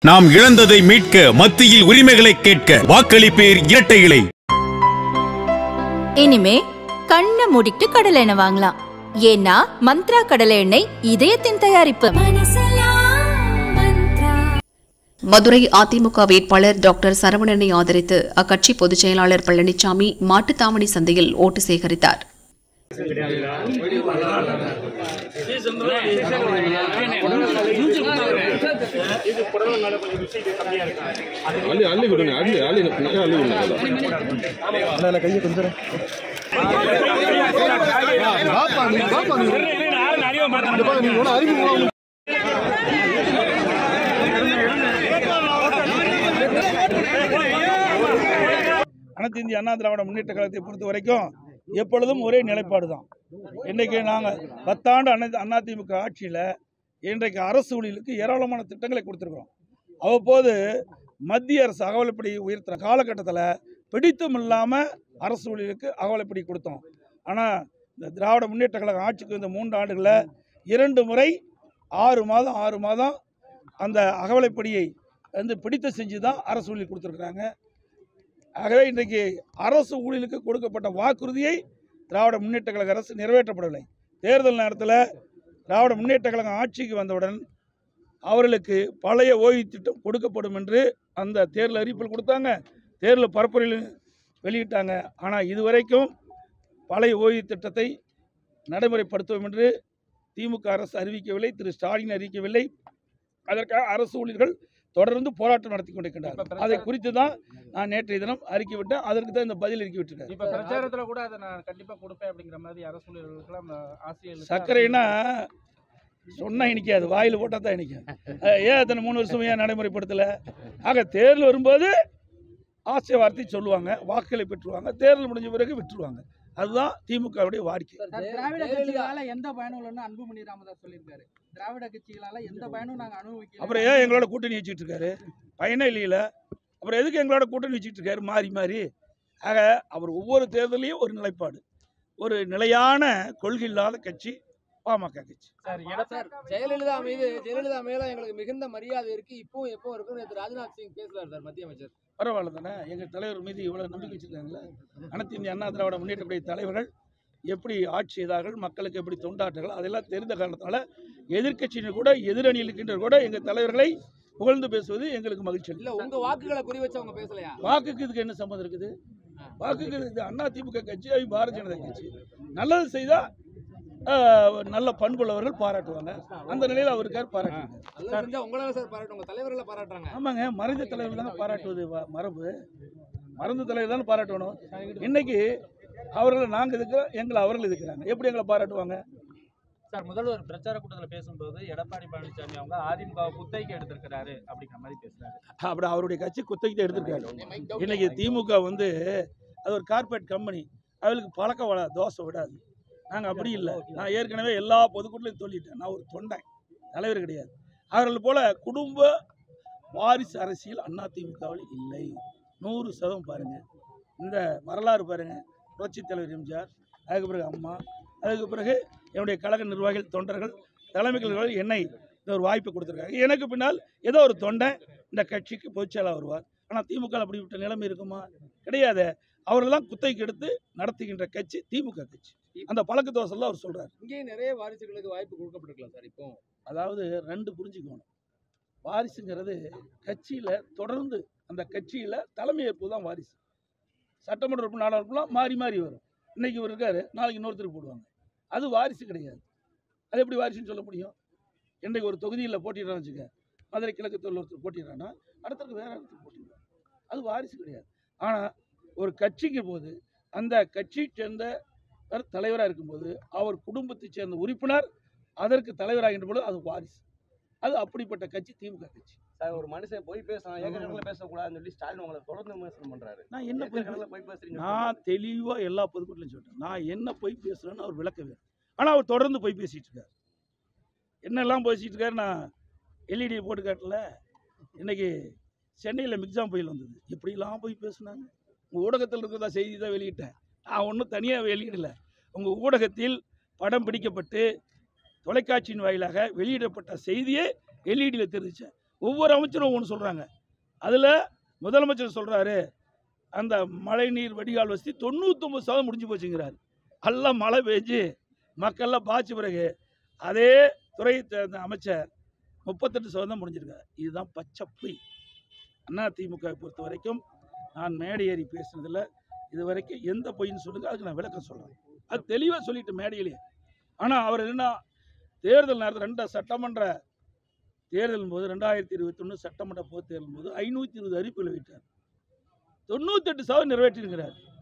நாம் இழந்ததை மீட்க, மத்தியில் உரிமைகளை கேட்க வாக்களிப்பேர் இரட்டை இலை. இனிமே கண்ணை மூடிட்டு கடலை எண்ணெய் வாங்கலாம். ஏன்னா மந்த்ரா கடலை எண்ணெய் இதயத்தின் தயாரிப்பு. மதுரை அதிமுக வேட்பாளர் டாக்டர் சரவணனை ஆதரித்து அக்கட்சி பொதுச் செயலாளர் பழனிசாமி மாட்டுத்தாவணி சந்தையில் ஓட்டு சேகரித்தார். அனைத்து இந்திய அண்ணா திராவிட முன்னேற்ற கழகத்தை பொறுத்த வரைக்கும் எப்பொழுதும் ஒரே நிலைப்பாடு தான். இன்றைக்கு நாங்கள் 10 ஆண்டு அதிமுக ஆட்சியில் இன்றைக்கு அரசு ஊழியர்களுக்கு ஏராளமான திட்டங்களை கொடுத்துருக்கோம். அவ்வப்போது மத்திய அரசு அகவலைப்படி உயர்த்துகிற காலகட்டத்தில் பிடித்தும் இல்லாமல் அரசு ஊழியர்களுக்கு அகவலைப்படி கொடுத்தோம். ஆனால் இந்த திராவிட முன்னேற்ற கழகம் ஆட்சிக்கு இந்த 3 ஆண்டுகளில் 2 முறை 6 மாதம் அந்த அகவலைப்படியை பிடித்து செஞ்சு தான் அரசு ஊழியர் கொடுத்துருக்குறாங்க. ஆகவே இன்றைக்கு அரசு ஊழியர்களுக்கு கொடுக்கப்பட்ட வாக்குறுதியை திராவிட முன்னேற்ற கழக அரசு நிறைவேற்றப்படவில்லை. தேர்தல் நேரத்தில் திராவிட முன்னேற்ற கழகம் ஆட்சிக்கு வந்தவுடன் அவர்களுக்கு பழைய ஓய்வு திட்டம் கொடுக்கப்படும் என்று அந்த தேர்தல் அறிவிப்பில் கொடுத்தாங்க, தேர்தல் பரப்புரையில் வெளியிட்டாங்க. ஆனால் இதுவரைக்கும் பழைய ஓய்வு திட்டத்தை நடைமுறைப்படுத்துவோம் என்று திமுக அரசு அறிவிக்கவில்லை, திரு ஸ்டாலின் அறிவிக்கவில்லை. அதற்காக அரசு ஊழியர்கள் தொடர்ந்து போராட்டம் நடத்தி கொண்டிருக்கின்றார். அதை குறித்து தான் நான் நேற்றைய தினம் அறிக்கை விட்டேன். அதற்கு தான் இந்த பதில் அறிக்கை விட்டுருக்கேன். இப்போ பிரச்சாரத்தில் கூட அதை நான் கண்டிப்பாக கொடுப்பேன் அப்படிங்கிற மாதிரி அரசு ஊழியர்களுக்கெல்லாம் ஆசிரியர் சர்க்கரைனா சொன்னால் இனிக்காது, வாயில் போட்டால் தான் இனிக்கும். ஏன் அத்தனை 3 வருஷம் ஏன் நடைமுறைப்படுத்தலை? ஆக தேர்தல் வரும்போது ஆசை வார்த்தை சொல்லுவாங்க, வாக்குகளை பெற்றுருவாங்க, தேர்தல் முடிஞ்ச பிறகு விட்டுருவாங்க. அதுதான் திமுகவுடைய வாடிக்கை. திராவிட கட்சிகளால எந்த பயனும் இல்லைன்னு அன்புமணி ராமதாஸ் சொல்லியிருக்காரு. திராவிட கட்சிகளால எந்த பயனும் நாங்கள் அனுபவிக்கல. அப்புறம் ஏன் எங்களோட கூட்டணி வச்சுட்டு இருக்காரு? பயனே இல்லையில. அப்புறம் எதுக்கு எங்களோட கூட்டணி வச்சுட்டு இருக்காரு மாறி? ஆக அவர் ஒவ்வொரு தேர்தலையும் ஒரு நிலைப்பாடு, ஒரு நிலையான கொள்கை இல்லாத கட்சி பாமக கட்சி. ஜெயலலிதா மேல எங்களுக்கு மிகுந்த மரியாதை இருக்கு, இப்பவும் எப்பவும் இருக்கு. நேற்று ராஜ்நாத் சிங் பேசலார் சார், மத்திய அமைச்சர். பரவாயில்ல தானே, எங்கள் தலைவர் மீது இவ்வளவு நம்பிக்கை வச்சிருக்காங்களே. அனைத்து இந்திய அண்ணா திராவிட முன்னேற்ற தலைவர்கள் எப்படி ஆட்சி செய்தார்கள், மக்களுக்கு எப்படி தொண்டாற்றுகள், அதெல்லாம் தெரிந்த காரணத்தால் எதிர்கட்சியினர் கூட, எதிரணியில் இருக்கின்ற கூட எங்கள் தலைவர்களை புகழ்ந்து பேசுவது எங்களுக்கு மகிழ்ச்சி. இல்ல உங்க வாக்குகளை குறி வச்சு அவங்க பேசலையா? வாக்குக்கு இதுக்கு என்ன சம்பந்தம் இருக்குது? வாக்குக்கு இது அண்ணா திமுக கட்சி, பாரதிய ஜனதா கட்சி. நல்லது செய்தா நல்ல பண்புள்ளவர்கள் பாராட்டுவாங்க. அந்த நிலையில் அவருக்கார் பாராட்டுவாங்க. உங்களால சார் பாராட்டுவாங்க, தலைவர்களை பாராட்டுறாங்க. ஆமாங்க, மறைந்த தலைவர் தானே பாராட்டுவது மரபு. மறைந்த தலைவர் தானே பாராட்டணும். இன்னைக்கு அவர்களை நாங்கள் இருக்கிறோம், எங்களை அவர்கள் இருக்கிறாங்க, எப்படி எங்களை பாராட்டுவாங்க? சார், முதல்வர் பிரச்சார கூட்டத்தில் பேசும்போது எடப்பாடி பழனிசாமி அவங்க அதிமுக குத்தகைக்கு எடுத்திருக்கிறாரு அப்படிங்கிற மாதிரி பேசுறாரு. அப்படி அவருடைய கட்சி குத்தகைக்கு தான் எடுத்திருக்காரு. இன்னைக்கு திமுக அது ஒரு கார்பரேட் கம்பெனி, அவளுக்கு பழக்க தோசை விடாது. நாங்கள் அப்படி இல்லை. நான் ஏற்கனவே எல்லா பொதுக்கூட்டலையும் சொல்லிட்டேன், நான் ஒரு தொண்டை, தலைவர் கிடையாது. அவர்கள் போல குடும்ப வாரிசு அரசியல் அதிமுகவில் இல்லை. 100% பாருங்கள், இந்த வரலாறு பாருங்கள். புரட்சித் தலைவர் எம்ஜிஆர், அதுக்கு பிறகு அம்மா, அதுக்கு பிறகு என்னுடைய கழக நிர்வாகிகள், தொண்டர்கள், தலைமைகள் என்னை இந்த ஒரு வாய்ப்பு கொடுத்துருக்காங்க. எனக்கு பின்னால் ஏதோ ஒரு தொண்டை இந்த கட்சிக்கு பொதுச்செயலாளர் வருவார். ஆனால் திமுக அப்படிப்பட்ட நிலைமை இருக்குமா? கிடையாது. அவர்களெல்லாம் குத்தகைக்கு எடுத்து நடத்துகின்ற கட்சி திமுக கட்சி. அந்த பழக்க தோசைலாம் அவர் சொல்றாரு. இங்கே நிறைய வாரிசுகளுக்கு வாய்ப்பு கொடுக்கப்பட்டிருக்கலாம் சார். இப்போ அதாவது 2 புரிஞ்சுக்கணும். வாரிசுங்கிறது கட்சியில் தொடர்ந்து அந்த கட்சியில் தலைமை ஏற்பு தான் வாரிசு. சட்டமன்ற உறுப்பு, நாடாளுமன்றம்லாம் மாறி வரும். இன்னைக்கு இவர் இருக்காரு, நாளைக்கு இன்னொருத்தருக்கு போடுவாங்க. அது வாரிசு கிடையாது. அது எப்படி வாரிசுன்னு சொல்ல முடியும்? இன்றைக்கு ஒரு தொகுதியில் போட்டிடுறான்னு வச்சுக்க, மதுரை கிழக்கு தொழில் ஒருத்தர் போட்டிடுறான்னா அடுத்தருக்கு வேற இடத்துக்கு போட்டிடுறாங்க. அது வாரிசு கிடையாது. ஆனால் ஒரு கட்சிக்கு போது அந்த கட்சியை சேர்ந்த தலைவராக இருக்கும்போது அவர் குடும்பத்தை சேர்ந்த உறுப்பினர் அதற்கு தலைவராகின்ற போது அது வாரிசு. அது அப்படிப்பட்ட கட்சி திமுக கட்சி. சார், ஒரு மனுஷன் போய் பேசலாம், ஏற்கனவே பேசக்கூடாதுன்னு சொல்லி ஸ்டாலின் உங்களை தொடர்ந்து விமர்சனம் பண்றாரு. நான் என்ன போய் பேசுறீங்க? நான் தெளிவாக எல்லா பொதுக்கூட்டலையும் சொல்லிட்டேன், நான் என்ன போய் பேசுறேன்னு அவர் விளக்கவே. ஆனால் அவர் தொடர்ந்து போய் பேசிட்டு இருக்காரு. என்னெல்லாம் பேசிட்டு இருக்காரு நான் எல்இடி போட்டு காட்டல. இன்னைக்கு சென்னையில் மிக்ஸாம் புயல் வந்தது, எப்படிலாம் போய் பேசுனாங்க. உங்கள் ஊடகத்தில் இருக்கிறதா செய்தி தான் வெளியிட்டேன், நான் ஒன்றும் தனியாக வெளியிடலை. உங்கள் ஊடகத்தில் படம் பிடிக்கப்பட்டு தொலைக்காட்சியின் வாயிலாக வெளியிடப்பட்ட செய்தியே எல்இடியில் தெரிவித்தேன். ஒவ்வொரு அமைச்சரும் ஒவ்வொன்று சொல்கிறாங்க. அதில் முதலமைச்சர் சொல்கிறாரு அந்த மழைநீர் வடிகால் வசதி 99% முடிஞ்சு போச்சுங்கிறார். எல்லாம் மழை பெஞ்சு மக்கள்லாம் பாய்ச்ச பிறகு அதே துறை அமைச்சர் 38% முடிஞ்சிருக்காரு. இதுதான் பச்சை பொய். அதிமுக பொறுத்த வரைக்கும் நான் மேடை ஏறி பேசுனதில் இது வரைக்கும் எந்த பொய்ன்னு சொல்லுங்க, அதுக்கு நான் விளக்கம் சொல்கிறேன். அது தெளிவாக சொல்லிட்டு மேடையிலேயே. ஆனால் அவர் என்ன தேர்தல் நேரத்தில் 2 சட்டமன்ற தேர்தல் போது 2021 சட்டமன்ற பொதுத் தேர்தல் போது 520 அறிவிப்புகளை விட்டார். 98% நிறைவேற்றிருக்கிறார்.